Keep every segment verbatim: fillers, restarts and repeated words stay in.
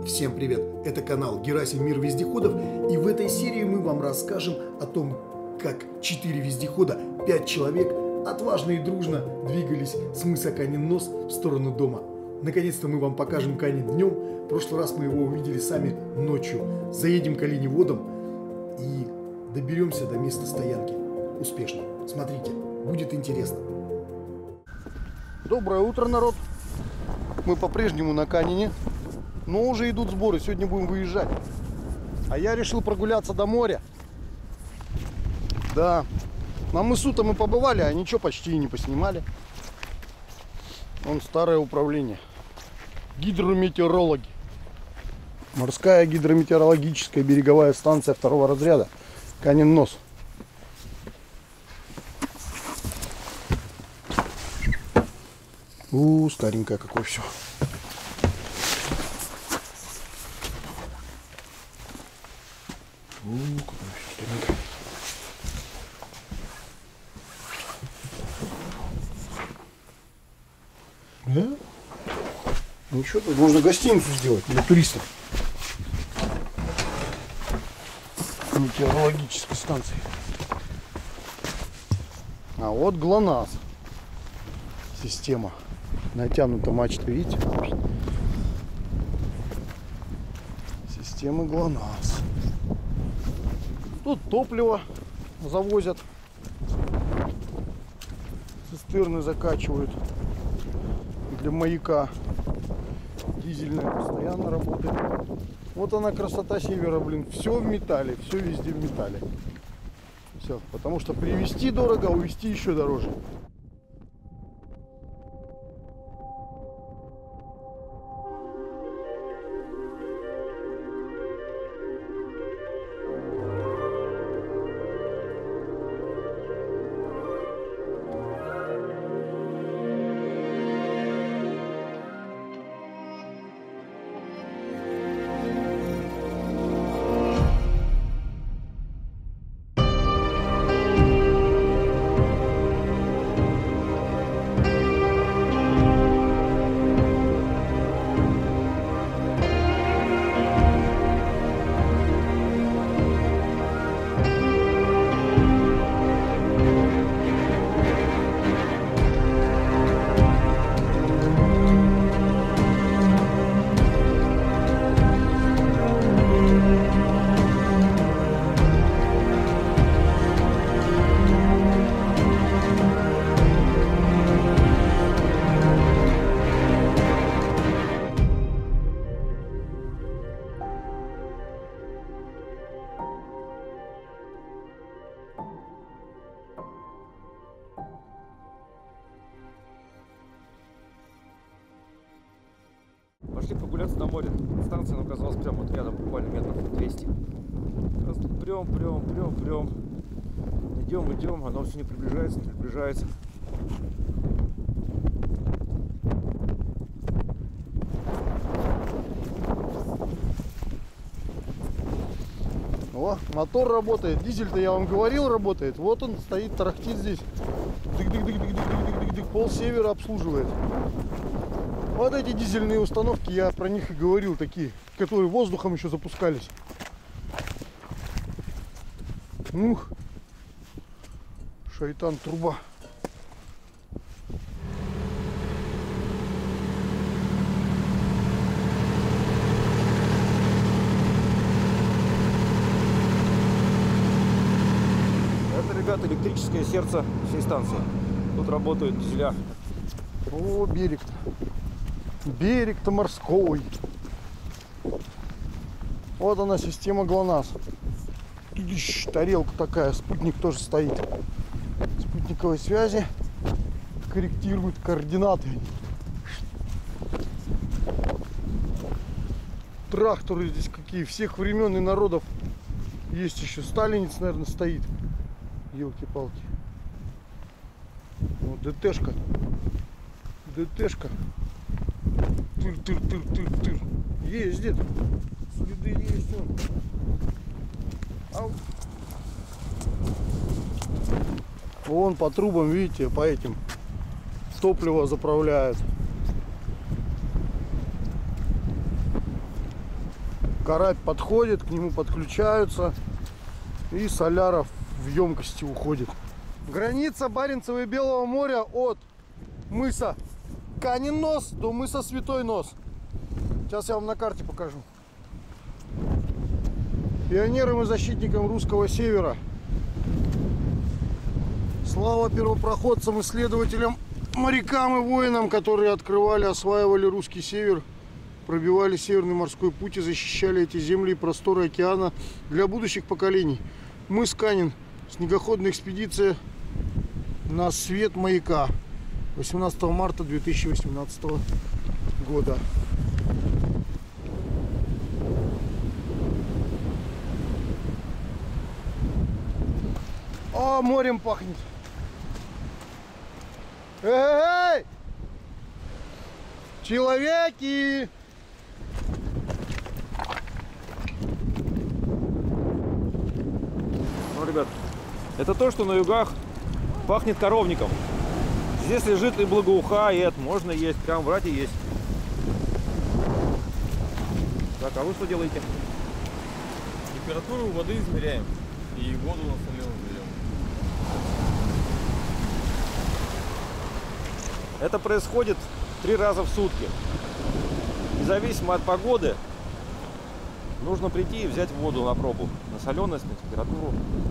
Всем привет! Это канал Герасим Мир Вездеходов, и в этой серии мы вам расскажем о том, как четыре вездехода, пять человек отважно и дружно двигались с мыса Канин Нос в сторону дома. Наконец-то мы вам покажем Канин днем. В прошлый раз мы его увидели сами ночью. Заедем к оленеводам и доберемся до места стоянки успешно. Смотрите, будет интересно. Доброе утро, народ! Мы по-прежнему на Канине, но уже идут сборы, сегодня будем выезжать. А я решил прогуляться до моря. Да, на мысу-то мы побывали, а ничего почти и не поснимали. Вон старое управление. Гидрометеорологи. Морская гидрометеорологическая береговая станция второго разряда. Канин Нос. У, старенькое какое все. У, какое все старенькое. Да? Ну что, тут можно гостиницу сделать для туристов. Метеорологической станции. А вот ГЛОНАСС. Система. Натянута мачта, видите? Система ГЛОНАСС. Тут топливо завозят. Цистерны закачивают. Для маяка. Дизельная постоянно работает. Вот она, красота севера, блин. Все в металле, все везде в металле. Все, потому что привезти дорого, а увезти еще дороже. Пошли прогуляться на море. Станция оказалась прямо вот рядом, буквально метров двести. Раз тут прям, прям, прям, прям. Идем, идем, оно все не приближается, не приближается. О, мотор работает. Дизель-то, я вам говорил, работает. Вот он стоит, тарахтит здесь. Дык-дык-дык-дык-дык-дык-дык-дык. Пол севера обслуживает. Вот эти дизельные установки, я про них и говорил, такие, которые воздухом еще запускались. Ух, шайтан труба. Это, ребята, электрическое сердце всей станции. Тут работают дизеля. О, берег-то. Берег-то морской. Вот она, система ГЛОНАСС. Тарелка такая, спутник тоже стоит. Спутниковой связи. Корректирует координаты. Тракторы здесь какие, всех времен и народов. Есть еще сталинец, наверное, стоит. Елки-палки. Вот ДТшка. ДТшка. Тыр-тыр-тыр-тыр-тыр. Ездит. Следы есть он. Ау. Вон по трубам, видите, по этим топливо заправляют. Карась подходит, к нему подключаются, и соляра в емкости уходит. Граница Баренцева и Белого моря от мыса Канин Нос до мыса Святой Нос. Сейчас я вам на карте покажу. Пионерам и защитникам русского севера. Слава первопроходцам, исследователям, морякам и воинам, которые открывали, осваивали русский север, пробивали Северный морской путь и защищали эти земли и просторы океана для будущих поколений. Мыс Канин. Снегоходная экспедиция на свет маяка. восемнадцатого марта две тысячи восемнадцатого года. О, морем пахнет. Эй! Человеки! Ну, ребят, это то, что на югах пахнет коровником. Здесь лежит и благоухает, можно есть, прям в рате есть. Так, а вы что делаете? Температуру воды измеряем и воду на соленую берем. Это происходит три раза в сутки. Независимо от погоды, нужно прийти и взять воду на пробу, на соленость, на температуру.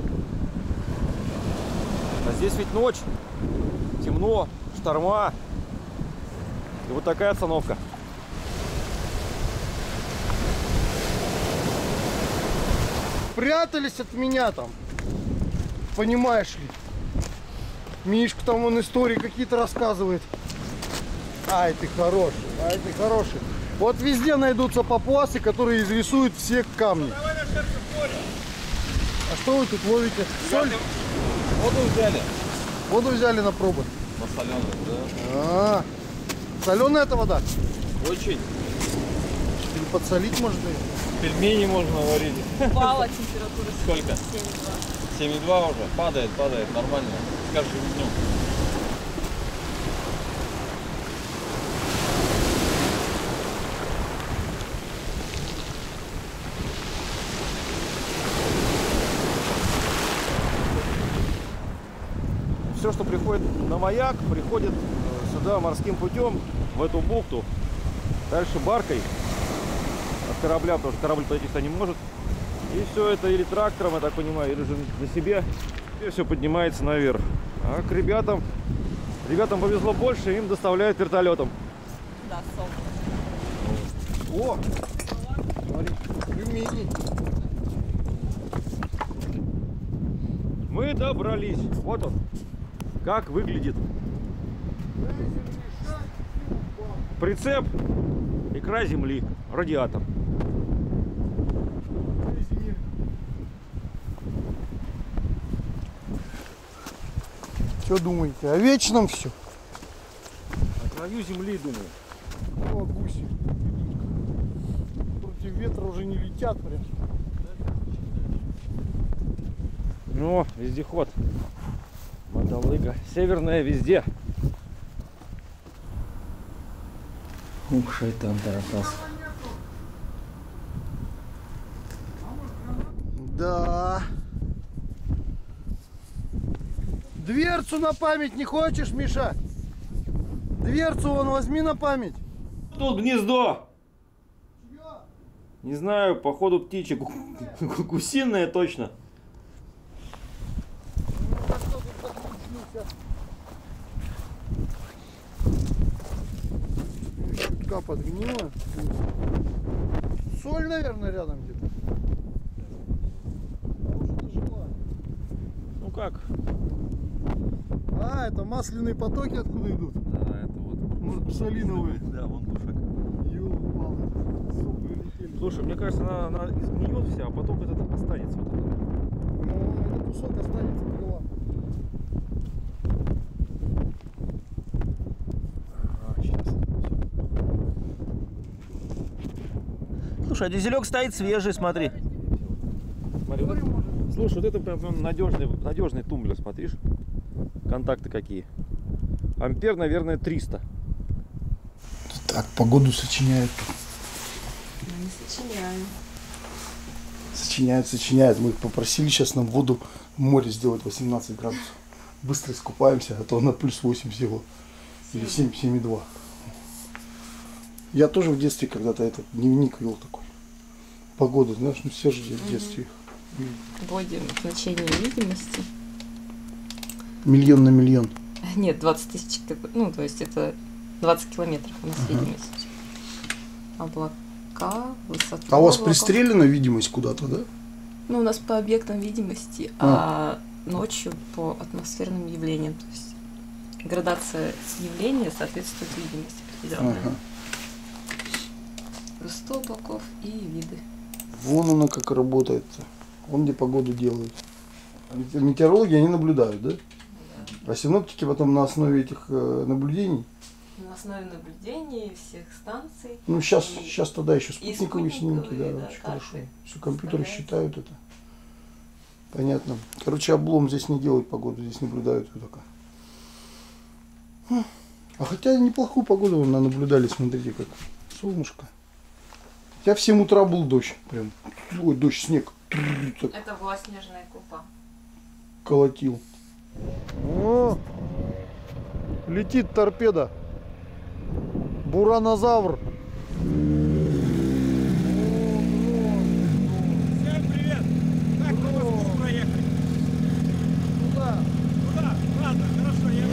А здесь ведь ночь, темно, шторма. И вот такая обстановка. Прятались от меня там, понимаешь ли. Мишка там он истории какие-то рассказывает. Ай, ты хороший, ай, ты хороший. Вот везде найдутся папуасы, которые изрисуют все камни. А что вы тут ловите? Соль? Воду взяли. Воду взяли на пробы. На соленую, да? А, соленая эта вода? Очень. Или подсолить можно ее? Пельмени можно варить. Упала температура. Сколько? семь и два. семь и два уже. Падает, падает. Нормально. С каждым днем. Все, что приходит на маяк, приходит сюда морским путем, в эту бухту. Дальше баркой от корабля, потому что корабль подойти сюда не может. И все это или трактором, я так понимаю, или же на себе. И все поднимается наверх. А к ребятам, ребятам повезло больше, им доставляют вертолетом. Да, солнце. О! Смотри, пельмени. Мы добрались. Вот он. Как выглядит. Прицеп, икра земли, радиатор. Что думаете? О вечном все? На краю земли, думаю. О, гуси. Против ветра уже не летят прям. Ну, вездеход. Мотолыга. Северная везде. Ух, шайтан, таракас. Да. Дверцу на память не хочешь, Миша? Дверцу вон возьми на память. Тут гнездо. Не знаю, походу птичек. Гусиное точно. Чутка подгнила. Соль, наверное, рядом где-то. Ну как? А, это масляные потоки откуда идут? Да, это вот. Солиновые. Да, вон душек. Ёлы-палы. Сопли летели. Слушай, мне кажется, она, она изгниет вся, а потом этот останется. Вот это. Ну, этот кусок останется крыла. А, сейчас. Слушай, а дизелек стоит свежий, смотри. Смотри, вот это- слушай, вот это прям надежный, надежный тумблер, смотришь? Контакты какие. Ампер, наверное, триста. Так, погоду сочиняют. Мы не сочиняем. Сочиняют, сочиняют. Мы их попросили сейчас нам воду в море сделать восемнадцать градусов. Быстро искупаемся, а то на плюс восемь всего. Или семь, семь и два. Я тоже в детстве когда-то этот дневник вел такой. Погоду, знаешь, ну все же в детстве. Вводим значение видимости. Миллион на миллион. Нет, двадцать тысяч, ну, то есть это двадцать километров у нас Ага. видимость. Облака, высота. А у вас облаков. пристрелена видимость куда-то, да? Ну, у нас по объектам видимости, а, а ночью по атмосферным явлениям. То есть градация явления соответствует видимости определенной. Ага. Высота облаков и виды. Вон оно как работает. Вон где погоду делают. Метеорологи, они наблюдают, да? А синоптики потом на основе этих э, наблюдений. На основе наблюдений всех станций. Ну, сейчас, И- сейчас тогда еще и спутниковые снимки, спутниковые, да, да, очень карты хорошо. Все компьютеры составляются. считают это. Понятно. Короче, облом здесь не делают погоду, здесь наблюдают ее только. Хм. А хотя неплохую погоду вон наблюдали, смотрите, как солнышко. Хотя в семь утра был дождь, прям. Ой, дождь, снег. Трррр, так Это была снежная купа. колотил. О, летит торпеда. Буранозавр. Всем привет! Как по Москву проехать? Куда? Куда? Ладно, хорошо, я...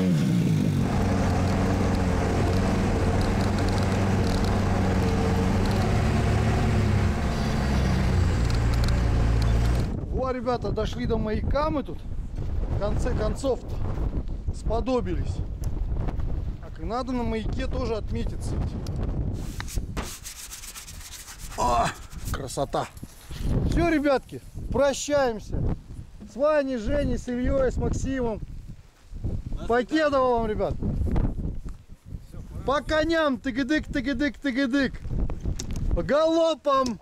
Во, ребята, дошли до маяка мы тут. В конце концов-то сподобились. Так, и надо на маяке тоже отметиться. О, красота. Все, ребятки, прощаемся. С Ваней, Женей, с Ильей, с Максимом. Покедова вам, ребят. По коням, тыгыдык, тыгыдык, тыгыдык. Галопом.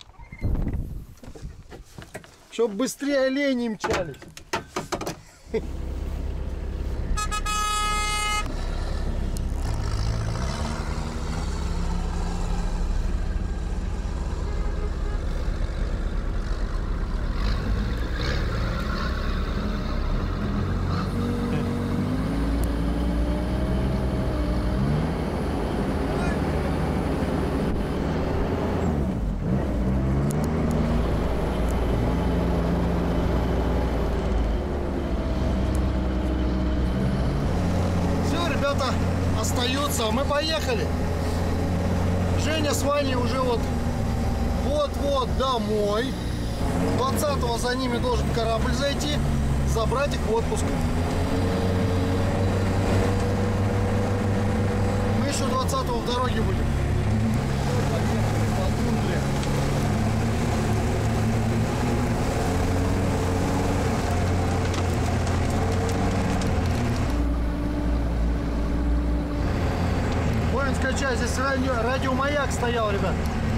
Чтоб быстрее олени мчались. Все, ребята, остаются. Мы поехали. Женя с Ваней уже вот вот-вот домой. двадцатого за ними должен корабль зайти, забрать их в отпуск. Мы еще двадцатого в дороге будем. По тундре. Воинская часть, здесь радио, радиомаяк стоял, ребят.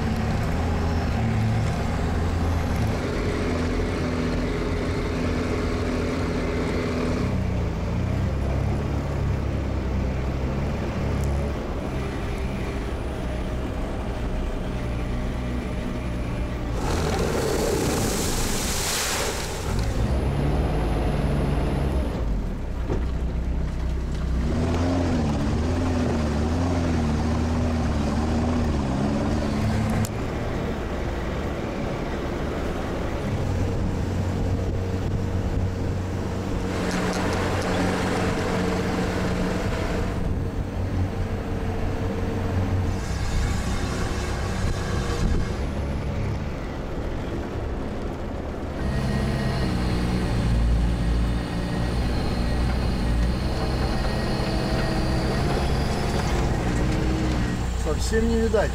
Совсем не видать.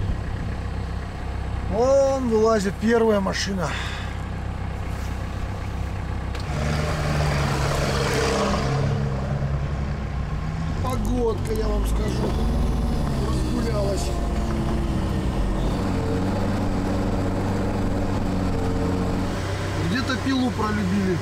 Вон вылазит первая машина. Погодка, я вам скажу, разгулялась. Где-то пилу пролюбили.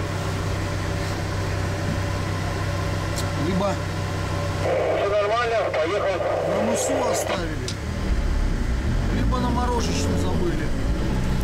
Либо Все нормально, поехал. на мысу оставили, либо на морожечную забыли.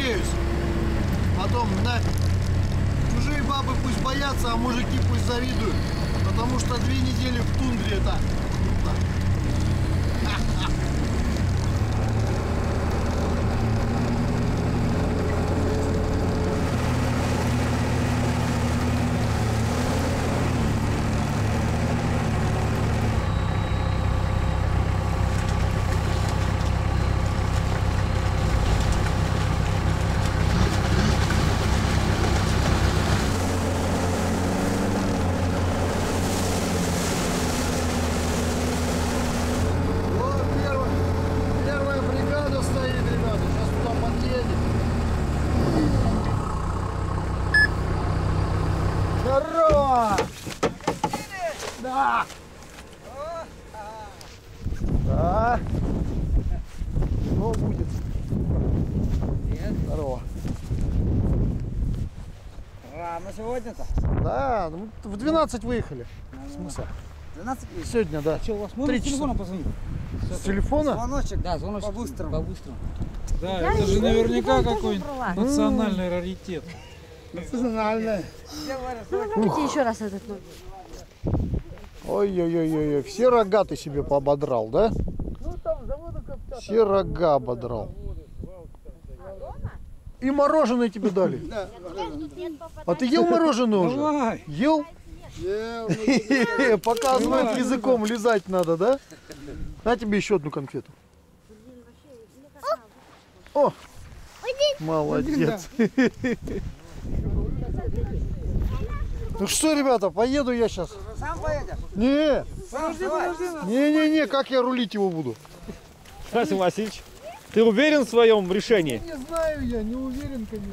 надеюсь. Потом нафиг. Чужие бабы пусть боятся, а мужики пусть завидуют. Потому что две недели в тундре это круто. Здорово! Да! Да! Что будет? Нет. Здорово! Рано сегодня-то? Да, ну, в двенадцать выехали. Смысл? двенадцать вечера. Сегодня, да. Что, у вас можно с телефона позвонить? С телефона? Звоночек? Да, звоночек. По-быстрому. По-быстрому. Да, это же наверняка какой-нибудь национальный раритет. Национальная. Давайте еще раз этот номер. Ой-ой-ой-ой, все рога ты себе поободрал, да? Все рога ободрал. И мороженое тебе дали. А ты ел мороженое уже? Давай. Ел? Показывает языком, лизать надо, да? На тебе еще одну конфету. О, молодец. Ну что, ребята, поеду я сейчас. Сам поедешь? Не, Подожди, подожди. не-не-не, как я рулить его буду? Василий Васильевич, ты уверен в своем решении? Не знаю я, не уверен, конечно.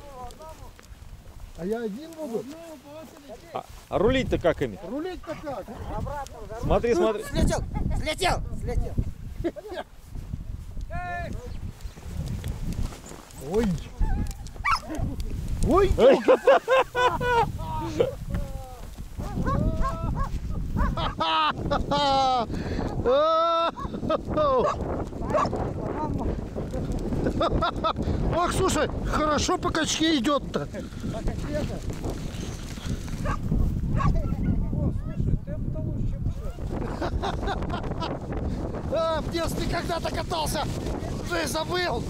А я один буду? А, а рулить-то как ими? Рулить-то как? Смотри, смотри. Слетел, слетел, слетел. Ой. Ой, ох, слушай, хорошо по качке идет-то. А, в детстве когда-то катался, уже забыл.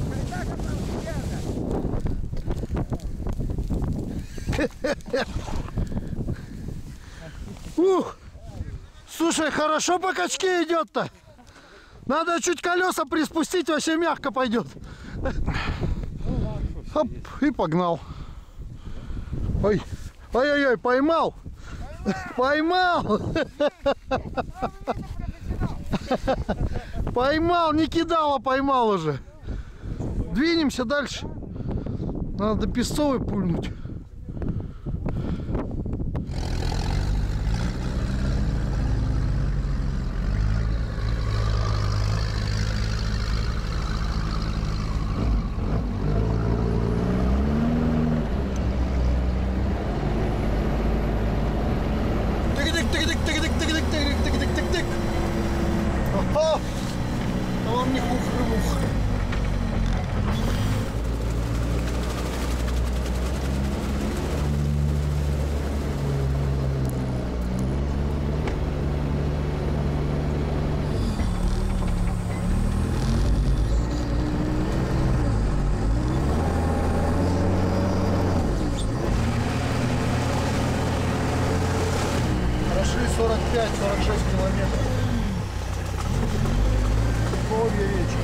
Ух, слушай, хорошо по качке идет-то. Надо чуть колеса приспустить, вообще мягко пойдет. Оп, и погнал. Ой, ой-ой-ой, поймал. Поймал. Поймал, не кидал, а поймал уже. Двинемся дальше. Надо до Песцовой пульнуть. Тык-тык-тык-тык-тык-тык-тык-тык-тык-тык-тык. Ого! А вам не хух-рымух. сорок пять — сорок шесть километров. Обе речи.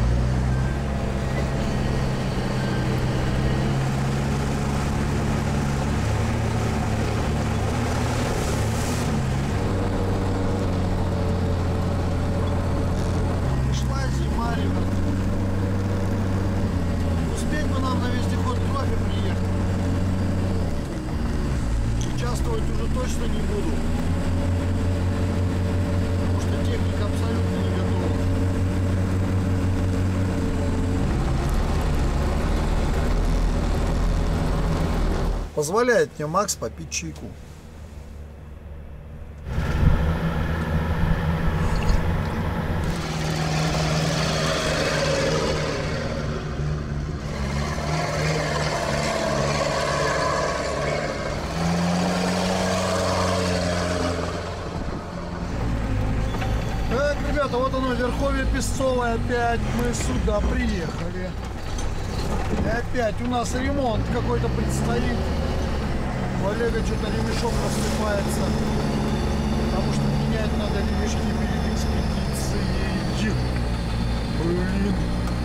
Шла зима, ребят. Успеть бы нам на вездеход Трофи приехать. Участвовать уже точно не буду. Техника абсолютно не готова. Позволяет мне Макс попить чайку. Ребята, вот оно, Верховье Песцовое, опять мы сюда приехали. И опять у нас ремонт какой-то предстоит. У Олега что-то ремешок рассыпается, потому что менять надо ремешки перед экспедицией. Блин.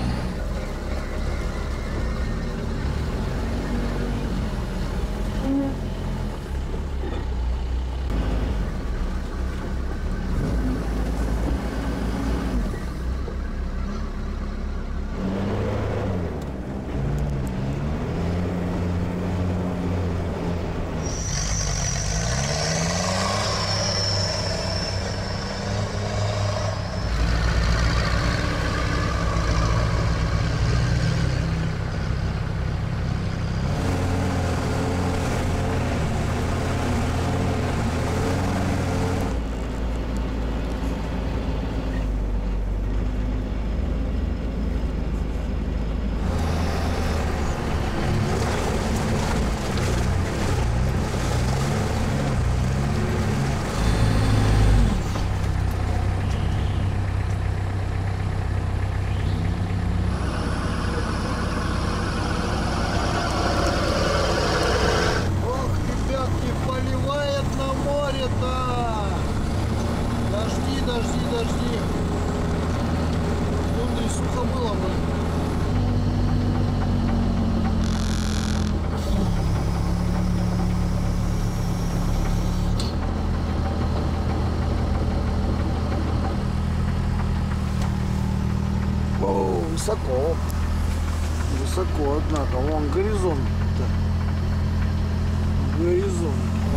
Высоко. Высоко, однако. Вон горизонт-то. Горизонт.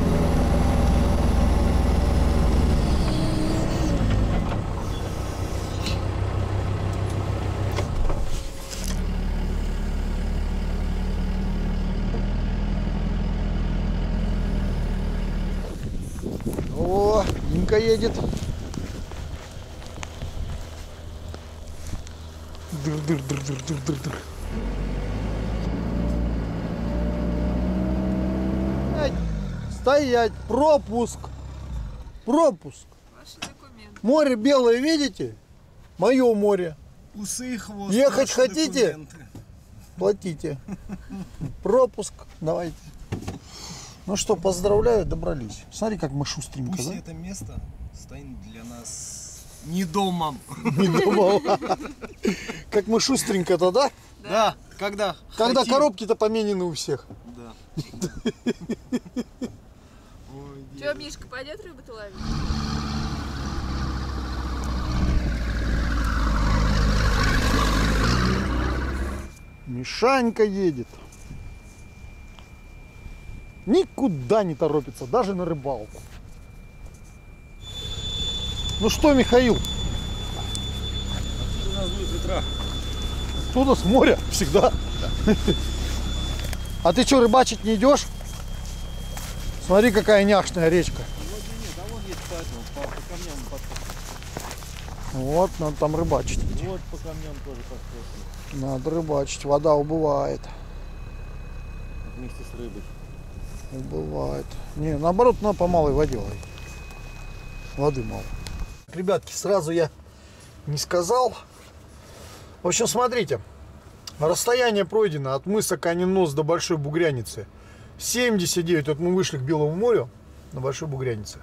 О, Инка едет. Дыр-дыр-дыр-дыр-дыр-дыр. Стоять! Пропуск! Пропуск! Ваши документы. Море белое, видите? Мое море. Усы и хвост. Ехать хотите? Документы. Платите. Пропуск давайте. Ну что, поздравляю, добрались. Смотри, как мы шустренько, Пусть да? это место станет для нас не домом. Не думал. Как мы шустренько-то, да? Да, когда Когда хотим. коробки-то поменены у всех. Да. Че, Мишка, пойдет рыбу-то ловить? Мишанька едет. Никуда не торопится, даже на рыбалку. Ну что, Михаил? У нас будет ветра. Оттуда с моря всегда. А ты что, рыбачить не идешь? Смотри, какая няшная речка. Нет, а вон есть поэтому, по, по камням подходит. Вот, надо там рыбачить. Вот по камням тоже подходит. Надо рыбачить, вода убывает. Вместе с рыбой. Убывает. Не, наоборот, надо по малой воде ловить. Воды мало. Ребятки, сразу я не сказал. В общем, смотрите. Расстояние пройдено от мыса Канин Нос до Большой Бугряницы семьдесят девять. Вот мы вышли к Белому морю на Большой Бугрянице.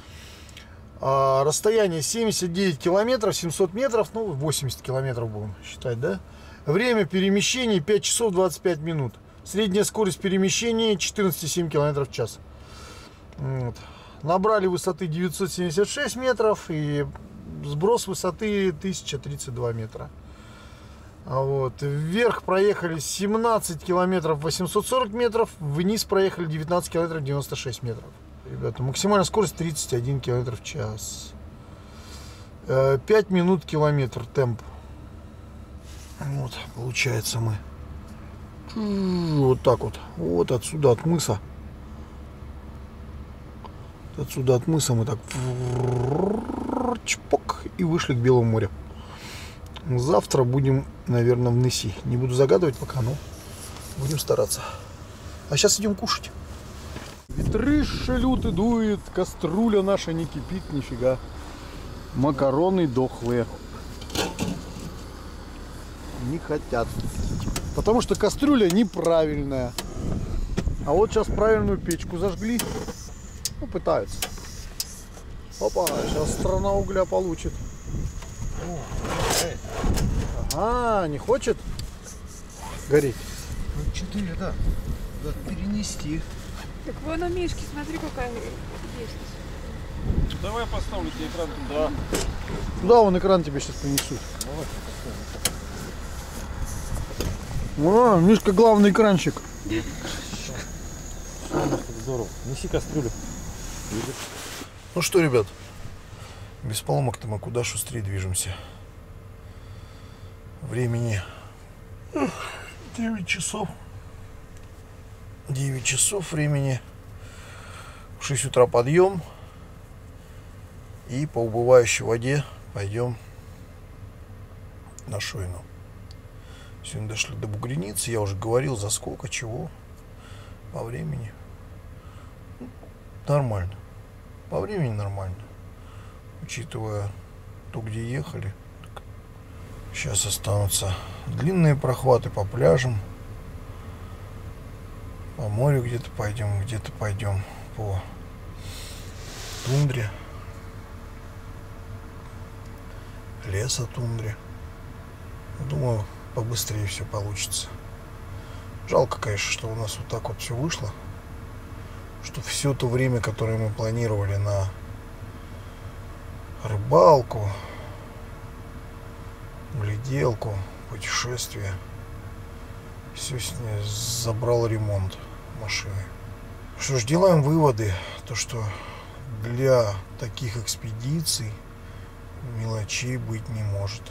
А расстояние семьдесят девять километров, семьсот метров, ну восемьдесят километров будем считать, да? Время перемещения пять часов двадцать пять минут. Средняя скорость перемещения четырнадцать и семь километров в час. Вот. Набрали высоты девятьсот семьдесят шесть метров и сброс высоты тысяча тридцать два метра. А вот. Вверх проехали семнадцать километров восемьсот сорок метров, вниз проехали девятнадцать километров девяносто шесть метров. Ребята, максимальная скорость тридцать один километр в час. пять минут километр темп. Вот, получается мы. Вот так вот. Вот отсюда от мыса. Отсюда от мыса мы так чпок и вышли к Белому морю. Завтра будем, наверное, в Неси. Не буду загадывать пока, но будем стараться. А сейчас идем кушать. Ветрыша лютый дует, кастрюля наша не кипит нифига. Макароны дохлые. Не хотят. Потому что кастрюля неправильная. А вот сейчас правильную печку зажгли. Ну, пытаются. Опа, сейчас страна угля получит. Ага, не хочет гореть? Ну, четыре, да. Надо перенести. Так вон у Мишки, смотри, какая есть. Давай поставлю тебе экран. Да. Да, вон экран тебе сейчас принесут. О, Мишка главный экранчик. Здорово. Неси кастрюлю. Ну что, ребят, без поломок-то мы куда шустрее движемся. Времени девять часов. девять часов времени. В шесть утра подъем. И по убывающей воде пойдем на Шойну. Сегодня дошли до Бугреницы. Я уже говорил, за сколько, чего. По времени. Нормально. По времени нормально. Учитывая то, где ехали. Сейчас останутся длинные прохваты по пляжам. По морю где-то пойдем, где-то пойдем по тундре. Лесотундре. Думаю, побыстрее все получится. Жалко, конечно, что у нас вот так вот все вышло. Что все то время, которое мы планировали на рыбалку, гляделку, путешествие, все с ней забрал ремонт машины. Что ж, делаем выводы, то что для таких экспедиций мелочей быть не может.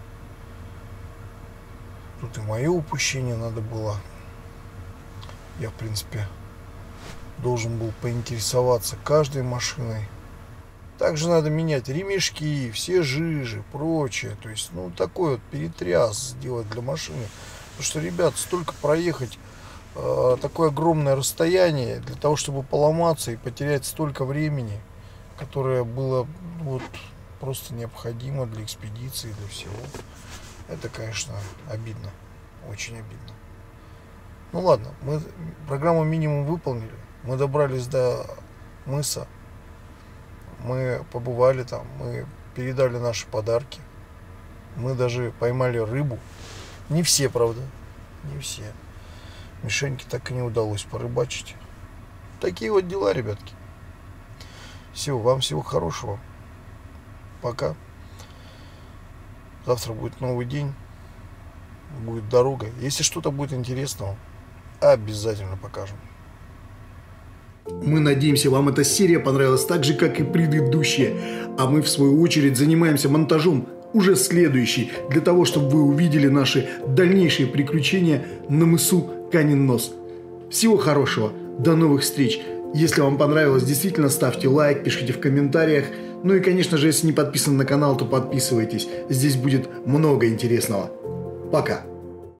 Тут и мое упущение надо было. Я, в принципе, должен был поинтересоваться каждой машиной. Также надо менять ремешки, все жижи, прочее. То есть, ну, такой вот перетряс сделать для машины. Потому что, ребят, столько проехать э, такое огромное расстояние для того, чтобы поломаться и потерять столько времени, которое было вот просто необходимо для экспедиции, для всего. Это, конечно, обидно. Очень обидно. Ну ладно, мы программу минимум выполнили. Мы добрались до мыса. Мы побывали там. Мы передали наши подарки. Мы даже поймали рыбу. Не все, правда. Не все. Мишеньке так и не удалось порыбачить. Такие вот дела, ребятки. Все, вам всего хорошего. Пока. Завтра будет новый день. Будет дорога. Если что-то будет интересного, обязательно покажем. Мы надеемся, вам эта серия понравилась так же, как и предыдущая. А мы, в свою очередь, занимаемся монтажом уже следующей, для того, чтобы вы увидели наши дальнейшие приключения на мысу Канин Нос. Всего хорошего. До новых встреч. Если вам понравилось, действительно ставьте лайк, пишите в комментариях. Ну и, конечно же, если не подписаны на канал, то подписывайтесь. Здесь будет много интересного. Пока.